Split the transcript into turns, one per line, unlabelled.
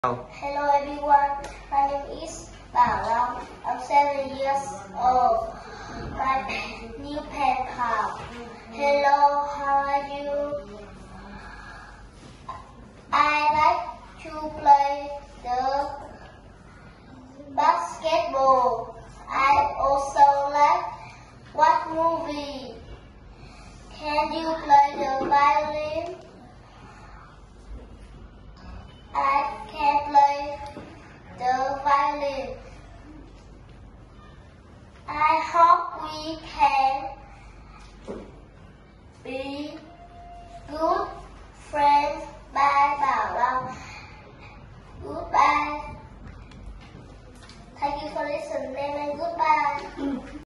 Hello everyone, my name is Bảo. I'm 7 years old. My new Penpal. Hello, how are you?